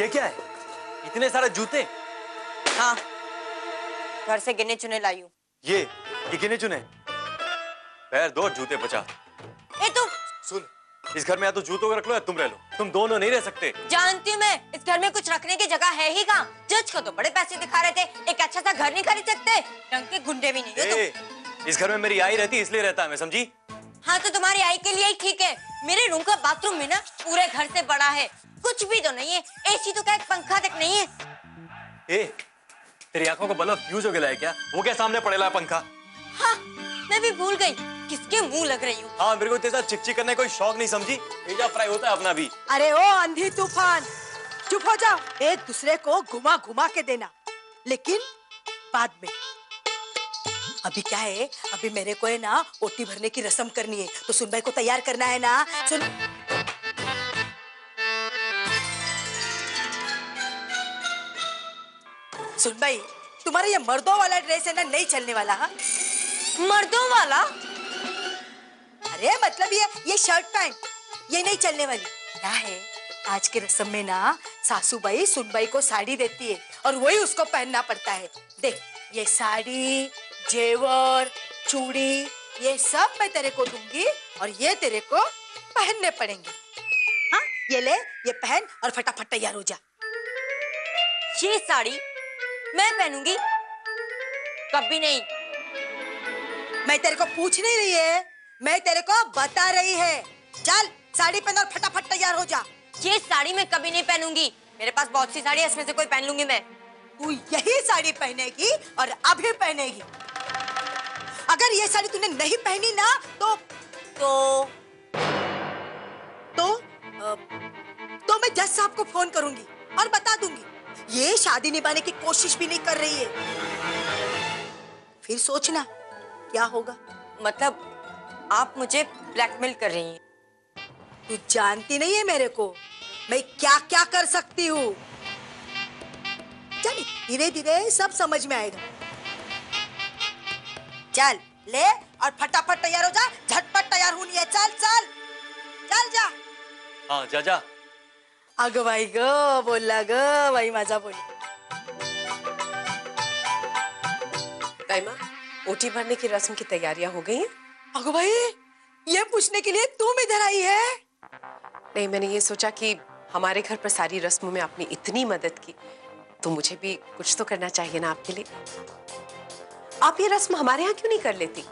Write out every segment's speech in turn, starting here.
ये क्या है? इतने सारे जूते? हाँ, घर से गिने चुने लाई हूँ। ये गिने चुने? पैर दो, जूते बचा। ए तुम सुन, इस घर में या तो जूतों को रख लो या तुम रह लो। तुम दोनों नहीं रह सकते। जानती हूँ मैं, इस घर में कुछ रखने की जगह है ही कहाँ। जज को तो बड़े पैसे दिखा रहे थे, एक अच्छा सा घर नहीं खरीद सकते। ढंग के गुंडे भी नहीं हो तुम। इस घर में मेरी आई रहती इसलिए रहता है मैं, समझी? हाँ तो तुम्हारी आई के लिए ही ठीक है। मेरे रूम का बाथरूम भी ना पूरे घर से बड़ा है। कुछ भी तो नहीं है, एसी तो क्या, एक पंखा तक नहीं है। तेरी आंखों को बल्ब फ्यूज हो गया है क्या? वो क्या सामने पड़ेला है पंखा? हाँ, मैं भी भूल गई किसके मुंह लग रही हूँ। हाँ, मेरे को तेरे साथ चिकचिक करने कोई शौक नहीं, समझी? भेजा फ्राई होता है अपना भी। अरे ओ अंधी तूफान, चुप हो जाओ। एक दूसरे को घुमा घुमा के देना, लेकिन बाद में। अभी क्या है, अभी मेरे को है ना ओटी भरने की रस्म करनी है, तो सुन भाई को तैयार करना है ना। सुन भाई, तुम्हारा ये मर्दों वाला ड्रेस है ना, नहीं चलने वाला। हाँ, मर्दों वाला? अरे मतलब ये शर्ट पैंट ये नहीं चलने वाली। क्या है, आज के रस्म में ना सासूबाई सुनबाई को साड़ी देती है और वही उसको पहनना पड़ता है। देख, ये साड़ी, जेवर, चूड़ी, ये सब मैं तेरे को दूंगी और ये तेरे को पहनने पड़ेंगे। हाँ, ये ले, ये पहन और फटाफट तैयार हो जा। ये साड़ी मैं पहनूंगी? कभी नहीं। मैं तेरे को पूछ नहीं रही है, मैं तेरे को बता रही है। चल साड़ी पहन और फटाफट तैयार हो जा। ये साड़ी मैं कभी नहीं पहनूंगी। मेरे पास बहुत सी साड़ी है, इसमें से कोई पहन लूंगी मैं। तू यही साड़ी पहनेगी और अभी पहनेगी। अगर ये साड़ी तूने नहीं पहनी ना तो मैं जज साहब को फोन करूंगी और बता दूंगी ये शादी निभाने की कोशिश भी नहीं कर रही है। फिर सोचना क्या होगा। मतलब आप मुझे ब्लैकमेल कर रही हैं? तू जानती नहीं है मेरे को, मैं क्या क्या कर सकती हूँ। चल धीरे धीरे सब समझ में आएगा। चल ले और फटाफट तैयार हो जा, झटपट तैयार होनी है। चल चल चल जा। हाँ जा जा। अगं बाई ग, बोलला ग बाई माझा बोल। दाइमा, ओटी भरने की रस्म की तैयारियां हो गई हैं? अगं भाई, ये पूछने के लिए तुम इधर आई है? नहीं, मैंने ये सोचा कि हमारे घर पर सारी रस्मों में आपने इतनी मदद की, तो मुझे भी कुछ तो करना चाहिए ना आपके लिए। आप ये रस्म हमारे यहाँ क्यों नहीं कर लेती?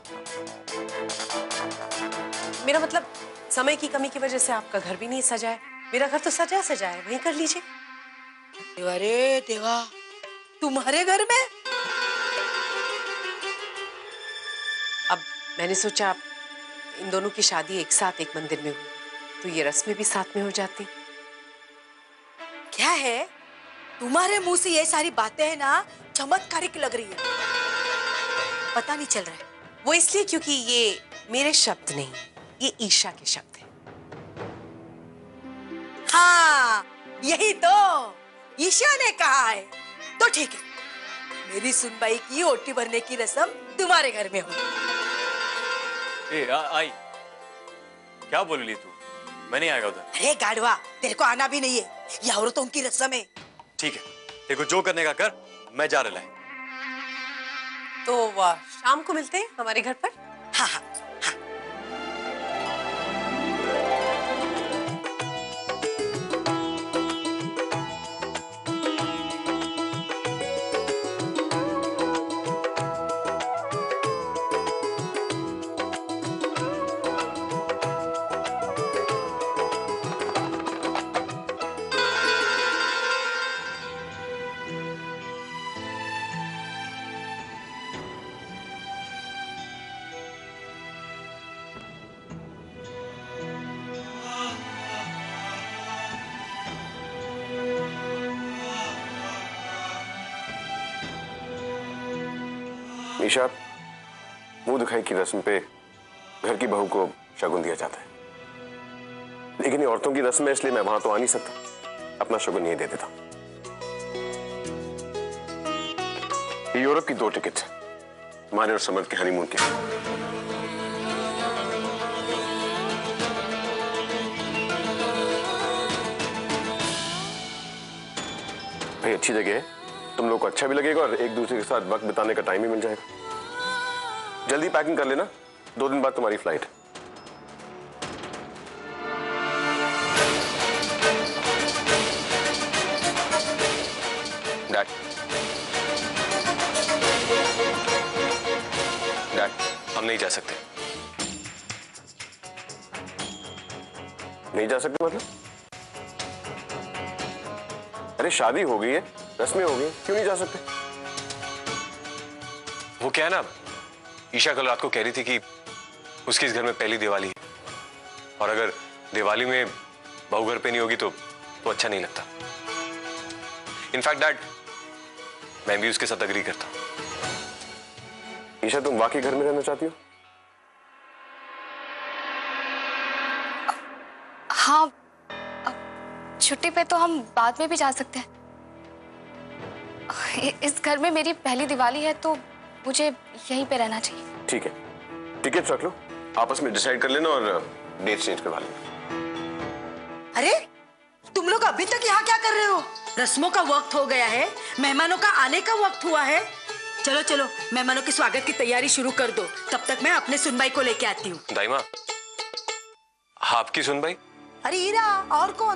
मेरा मतलब, समय की कमी की वजह से आपका घर भी नहीं सजा है। मेरा घर तो सजा सजा है, वहीं कर लीजिए। अरे देवा, तुम्हारे घर में? अब मैंने सोचा इन दोनों की शादी एक साथ एक मंदिर में हुई, तो ये रस्में भी साथ में हो जाती। क्या है, तुम्हारे मुंह से ये सारी बातें है ना चमत्कारिक लग रही है। पता नहीं चल रहा है। वो इसलिए क्योंकि ये मेरे शब्द नहीं, ये ईशा के शब्द हैं। हाँ, यही तो ईशा ने कहा है। तो ठीक है, मेरी सुनबाई की ओटी भरने की रस्म तुम्हारे घर में हो। आई क्या बोल रही तू? मैं नहीं आएगा उधर। अरे गाड़वा, तेरे को आना भी नहीं है, ये औरतों की रस्म है। ठीक है, तेरे को जो करने का कर, मैं जा रहा है। तो वाह, शाम को मिलते हैं हमारे घर पर। हाँ हाँ। ईशा, मुंह दिखाई की रस्म पे घर की बहू को शगुन दिया जाता है, लेकिन ये औरतों की रस्म है, इसलिए मैं वहां तो आ नहीं सकता। अपना शगुन नहीं दे देता। ये यूरोप की 2 टिकट तुम्हारे और समर्थ के हनीमून के। भाई अच्छी जगह है, तुम लोग को अच्छा भी लगेगा और एक दूसरे के साथ वक्त बिताने का टाइम भी मिल जाएगा। जल्दी पैकिंग कर लेना, 2 दिन बाद तुम्हारी फ्लाइट। डैड, डैड, हम नहीं जा सकते। नहीं जा सकते मतलब? अरे शादी हो गई है, रस्में हो गई, क्यों नहीं जा सकते? वो क्या है ना, ईशा कल रात को कह रही थी कि उसकी इस घर में पहली दिवाली है और अगर दिवाली में बहू घर पे नहीं होगी तो अच्छा नहीं लगता। इनफैक्ट डैड, मैं भी उसके साथ अग्री करता हूं। ईशा, तुम वाकई घर में रहना चाहती हो? हाँ, छुट्टी पे तो हम बाद में भी जा सकते हैं। इस घर में मेरी पहली दिवाली है तो मुझे यहीं पे रहना चाहिए। ठीक है, टिकट रख लो, आपस में डिसाइड कर लेना और डेट चेंज करवा लेना। अरे तुम लोग अभी तक यहाँ क्या कर रहे हो? रस्मों का वक्त हो गया है, मेहमानों का आने का वक्त हुआ है। चलो चलो, मेहमानों के स्वागत की तैयारी शुरू कर दो, तब तक मैं अपने सुनबाई को लेके आती हूँ। दाइमा, आपकी सुनबाई? अरे ईरा, और कौन?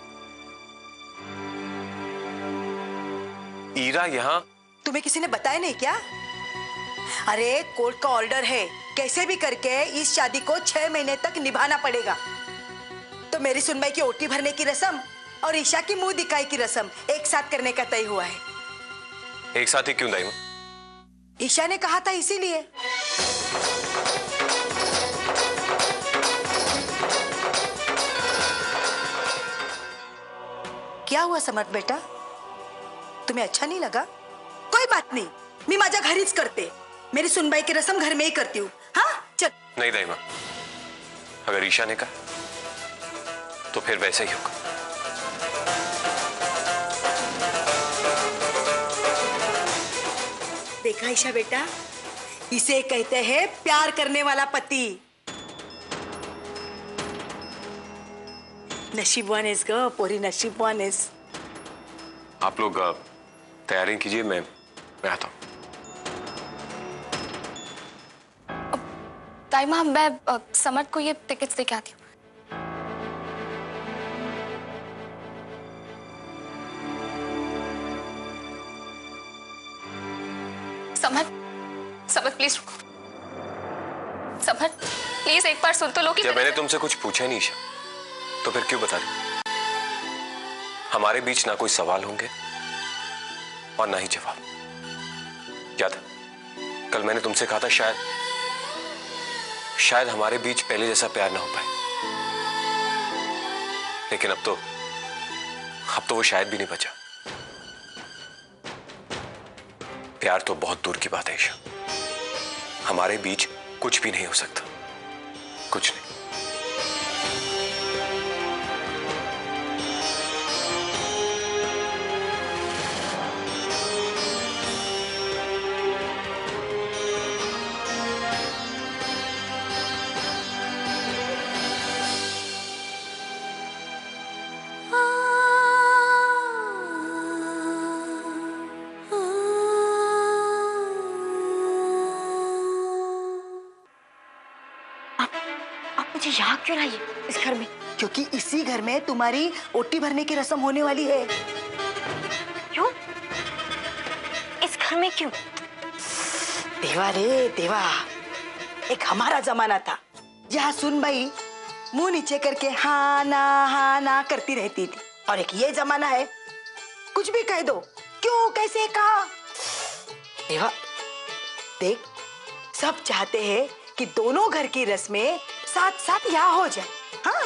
ईरा यहाँ? तुम्हें किसी ने बताया नहीं क्या? अरे कोर्ट का ऑर्डर है, कैसे भी करके इस शादी को 6 महीने तक निभाना पड़ेगा। तो मेरी सुनबाई की ओटी भरने की रस्म और ईशा की मुंह दिखाई की रस्म एक साथ करने का तय हुआ है। एक साथ ही क्यों दाइमा? ईशा ने कहा था इसीलिए। क्या हुआ समर्थ बेटा, तुम्हें अच्छा नहीं लगा? कोई बात नहीं, मी माझ्या घरीच करते, मेरी सुनबाई की रस्म घर में ही करती हूँ। हाँ चल। नहीं दाइमा, अगर ईशा ने कहा तो फिर वैसे ही होगा। देखा ईशा बेटा, इसे कहते हैं प्यार करने वाला पति। नसीबवान इस ग पोरी, नसीबवान इस। आप लोग तैयारी कीजिए, मैं आता हूँ। ताइमा, मैं समर्थ को ये टिकट्स देके आती हूँ। समर्थ, समर्थ प्लीज रुको। समर्थ प्लीज एक बार सुन तो लो कि जब मैंने तुमसे कुछ पूछा नहीं ईशा, तो फिर क्यों बता रही? हमारे बीच ना कोई सवाल होंगे और ना ही जवाब। याद है कल मैंने तुमसे कहा था शायद हमारे बीच पहले जैसा प्यार ना हो पाए, लेकिन अब तो वो शायद भी नहीं बचा। प्यार तो बहुत दूर की बात है ईशा, हमारे बीच कुछ भी नहीं हो सकता, कुछ नहीं। मुझे यहाँ क्यों लाइए इस घर में? क्योंकि इसी घर में तुम्हारी ओटी भरने की रस्म होने वाली है। क्यों? इस घर में क्यों? देवा रे देवा, एक हमारा जमाना था जहाँ सुनबाई मुंह नीचे करके हाँ ना करती रहती थी, और एक ये जमाना है कुछ भी कह दो, क्यों कैसे कहा। देवा देख, सब चाहते हैं कि दोनों घर की रस्में साथ साथ यहाँ हो जाए। हाँ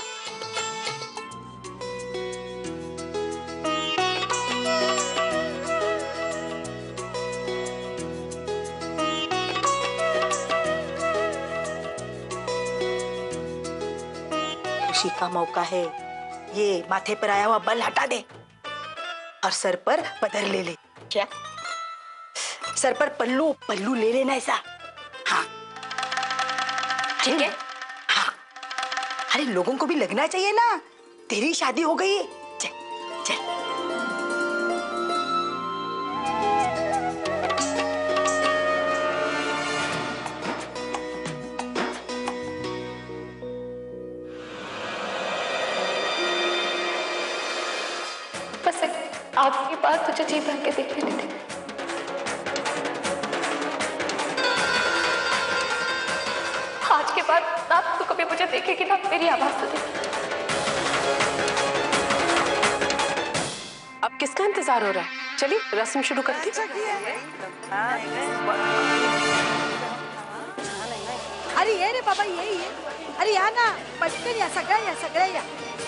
खुशी का मौका है, ये माथे पर आया हुआ बल हटा दे और सर पर पदर ले ले। क्या? सर पर पल्लू पल्लू ले लेना ऐसा। हाँ ठीक है। हाँ, अरे लोगों को भी लगना चाहिए ना तेरी शादी हो गई है। चल चल। बार तुझे जी भर के देख लेते थे। आज के बाद ना तू कभी मुझे देखेगी ना मेरी आवाज सुनेगी। अब किसका इंतजार हो रहा है? चलिए रस्म शुरू करते हैं। अरे ये रे बाबा, ये अरे या ना पटकन या सगळं या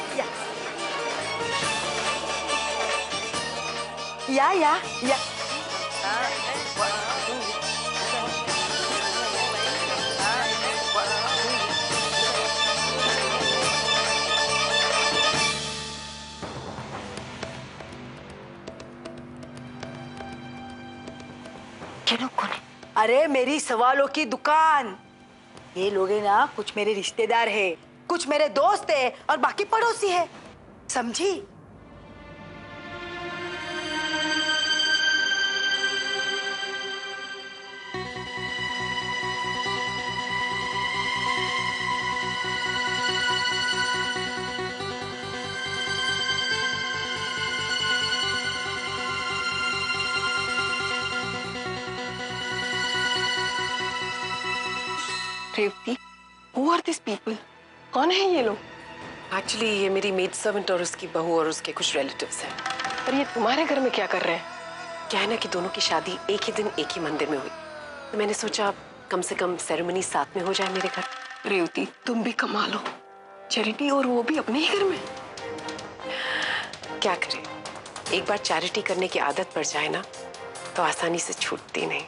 अरे मेरी सवालों की दुकान। ये लोग है ना, कुछ मेरे रिश्तेदार है, कुछ मेरे दोस्त है और बाकी पड़ोसी है, समझी? Revati, who are these people? कौन है ये लोग? एक्चुअली ये मेरी मेड सर्वेंट और उसकी बहू और उसके कुछ रिलेटिव्स हैं। पर ये तुम्हारे घर में क्या कर रहे हैं? क्या है ना कि दोनों की शादी एक ही दिन एक ही मंदिर में हुई, तो मैंने सोचा कम से कम सेरेमनी साथ में हो जाए मेरे घर। रेवती, तुम भी कमाल हो, चैरिटी और वो भी अपने ही घर में। क्या करें, एक बार चैरिटी करने की आदत पड़ जाए ना तो आसानी से छूटती नहीं।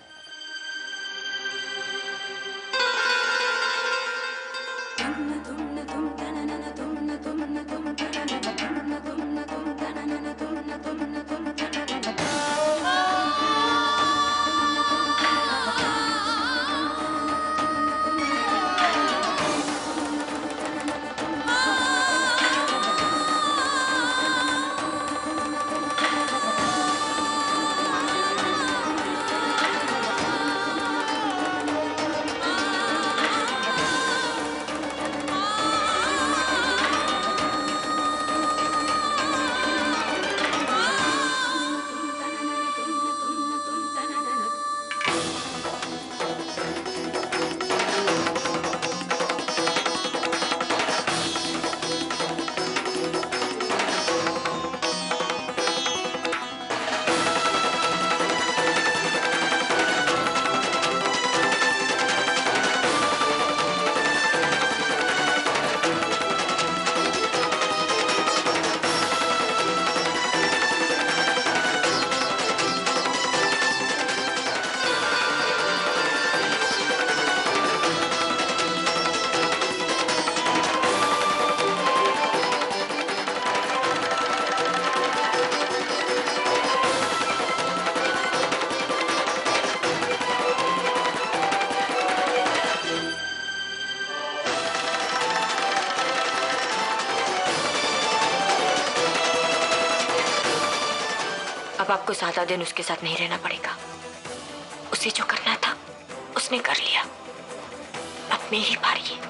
अब आपको ज्यादा दिन उसके साथ नहीं रहना पड़ेगा। उसे जो करना था उसने कर लिया, अब मेरी बारी है।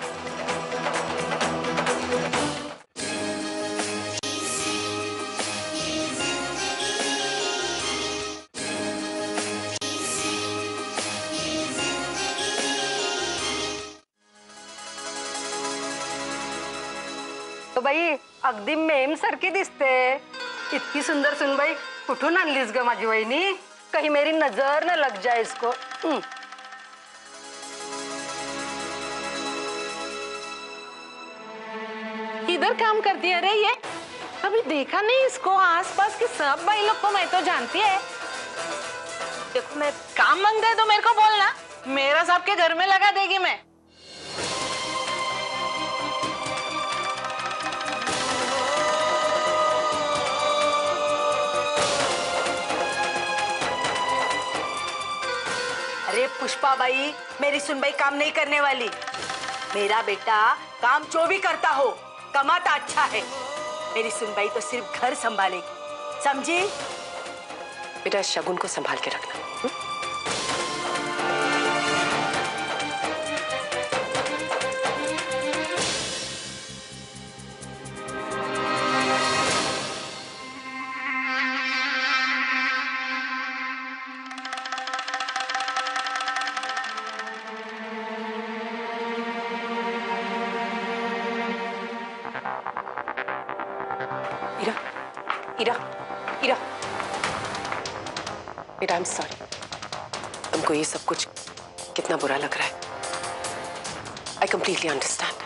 तो बाई अगदी मेम सारखी दिसते। इतकी सुंदर सुनबाई कुठून आणलीस ग माझी वहिनी? कहीं मेरी नजर न लग जाए इसको। इधर काम करती है रे ये? कभी देखा नहीं इसको। आसपास के सब भाई लोग को मैं तो जानती है। देखो, मैं काम मांगता है तो मेरे को बोलना, मेरा सबके घर में लगा देगी मैं। अरे पुष्पा बाई, मेरी सुनबाई काम नहीं करने वाली। मेरा बेटा काम जो भी करता हो, कमाता अच्छा है। मेरी सुनबाई तो सिर्फ घर संभालेगी, समझी? बेटा शगुन को संभाल के रखना। इरा, इरा, बेटा आई एम सॉरी। तुमको ये सब कुछ कितना बुरा लग रहा है। I completely understand.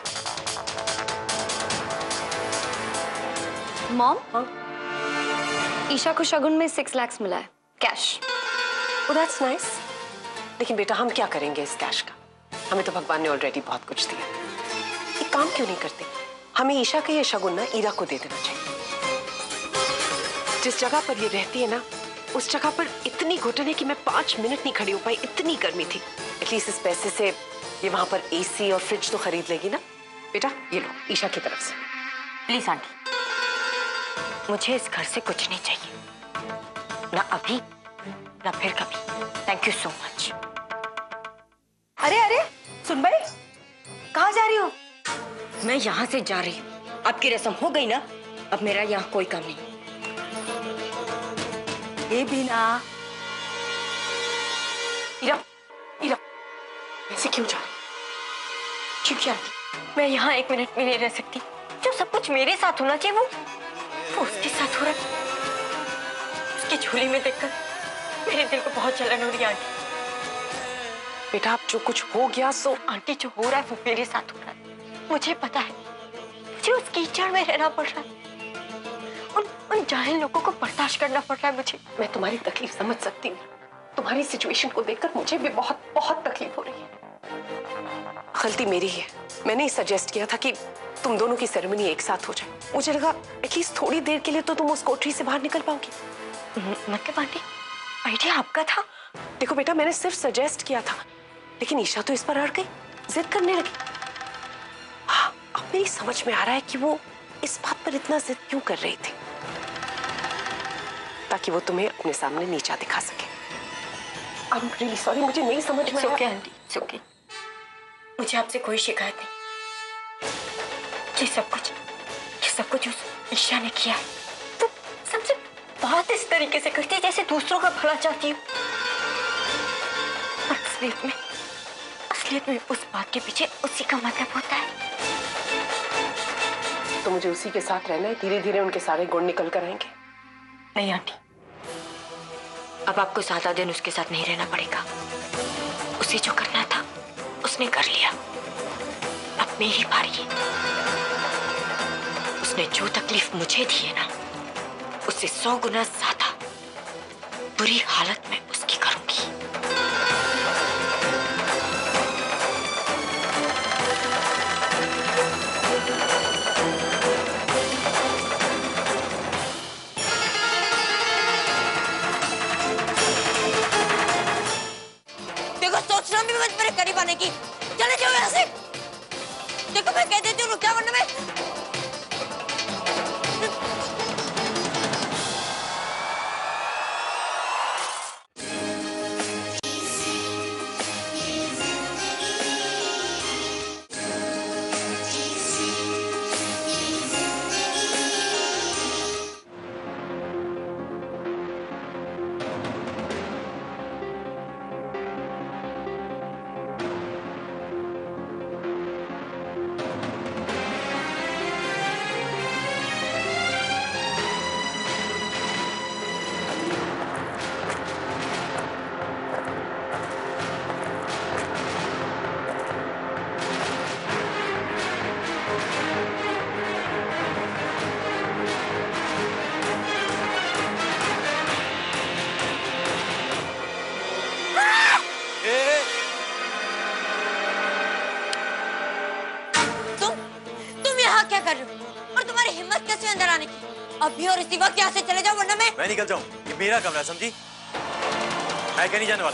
Mom, Isha को शगुन में 6 लाख मिला है कैश। Oh, that's nice. लेकिन बेटा हम क्या करेंगे इस कैश का? हमें तो भगवान ने ऑलरेडी बहुत कुछ दिया। एक काम क्यों नहीं करते? हमें ईशा का ये शगुन ना ईरा को दे देना चाहिए। जिस जगह पर ये रहती है ना, उस जगह पर इतनी घुटन है कि मैं 5 मिनट नहीं खड़ी हो पाई, इतनी गर्मी थी। एटलीस्ट इस पैसे से ये वहां पर एसी और फ्रिज तो खरीद लेगी ना। बेटा ये लो ईशा की तरफ से। प्लीज आंटी, मुझे इस घर से कुछ नहीं चाहिए, ना अभी ना फिर कभी। Thank you so much. अरे अरे सुन भाई, कहाँ जा रही हो? मैं यहाँ से जा रही हूँ। आपकी रस्म हो गई ना, अब मेरा यहाँ कोई काम नहीं। ये भी ना। इरा, इरा, ऐसे क्यों जा रही? क्योंकि आंटी, मैं यहाँ 1 मिनट भी नहीं रह सकती। जो सब कुछ मेरे साथ होना चाहिए वो उसके साथ हो रहा है। उसकी झोली में देखकर मेरे दिल को बहुत जलन हो रही है आंटी। बेटा अब जो कुछ हो गया सो। आंटी जो हो रहा है वो मेरे साथ हो रहा है, मुझे पता है। मुझे उस कीचड़ में रहना पड़ रहा है, उन जाहिल लोगों को बर्दाश्त करना पड़ रहा है मुझे। मैं तुम्हारी तकलीफ समझ सकती हूँ। तुम्हारी सिचुएशन को देखकर मुझे भी बहुत बहुत तकलीफ हो रही है। गलती मेरी है। मैंने ही सजेस्ट किया था कि तुम दोनों की सेरेमनी एक साथ हो जाए। मुझे लगा एटलीस्ट थोड़ी देर के लिए तो तुम उस कोठरी से बाहर निकल पाओगी। मतलब आंटी आइडिया आपका था? देखो बेटा मैंने सिर्फ सजेस्ट किया था, लेकिन ईशा तो इस पर अड़ गई, जिद करने लगी। हाँ, अब मेरी समझ में आ रहा है कि वो इस बात पर इतना जिद क्यों कर रही थी, ताकि वो तुम्हें अपने सामने नीचा दिखा सके। आई एम रियली सॉरी, मुझे नहीं समझ में आया। Aunty, okay. मुझे आपसे कोई शिकायत नहीं। ये सब कुछ उस ईशा ने किया है। तो सबसे बात इस तरीके से करती है जैसे दूसरों का भला चाहती हूँ। असलियत में उस बात के पीछे उसी का मतलब होता है। तो मुझे उसी के साथ रहना है, धीरे धीरे उनके सारे गुण निकल कर आएंगे। नहीं आंटी, अब आपको 7 दिन उसके साथ नहीं रहना पड़ेगा। उसे जो करना था उसने कर लिया, अब मेरी बारी है। उसने जो तकलीफ मुझे दी है ना, उससे 100 गुना ज्यादा बुरी हालत में उसकी करूंगी। देखो सोचना भी मत मेरे करीब आने की। चले जाओ यहाँ से। देखो मैं कह देती हूँ रुक जाओ, वरना मैं अंदर आने की। अभी और इसी वक्त यहाँ से चले जाओ, वरना मैं निकल जाऊं। ये मेरा कमरा, समझी? मैं कहीं नहीं जाने वाला।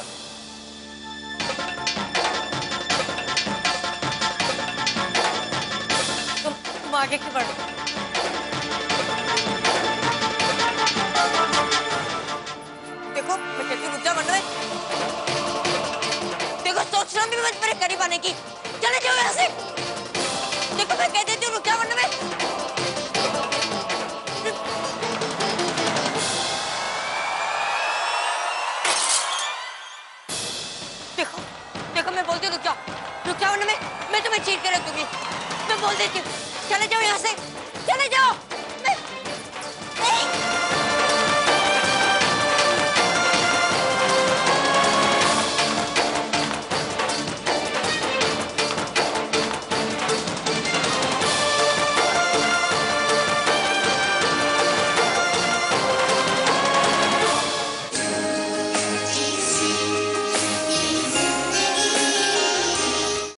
तुम आगे क्यों बढ़ो? देखो मैं कहती हूँ रुक जाओ, वरना मैं देखो सोचना भी मत मेरे करीब आने की। चले जाओ यहाँ से। देखो मैं कह देती हूँ रुक जाओ, वरना मैं मैं बोलती हूँ रुक जाओ, वरना मैं तुम्हें चीर के रख दूंगी। मैं बोल देती हूँ चले जाओ यहाँ से, चले जाओ।